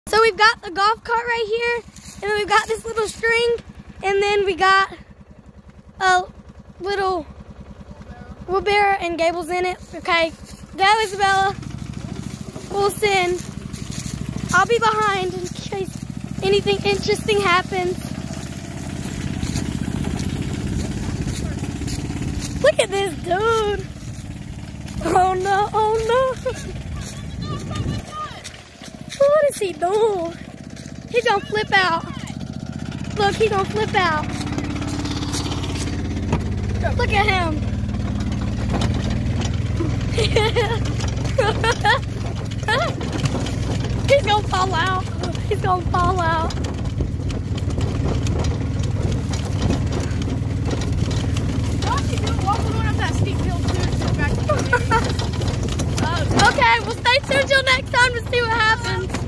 So we've got the golf cart right here, and then we've got this little string, and then we got a little wheelbarrow and Gable's in it. Okay, go Isabella. We'll send. I'll be behind in case anything interesting happens. Look at this dude. Oh no, oh no. What is he doing? He's gonna flip out. Look, he's gonna flip out. Look at him. He's gonna fall out. He's gonna fall out. Okay, well stay tuned till next time to see what happens.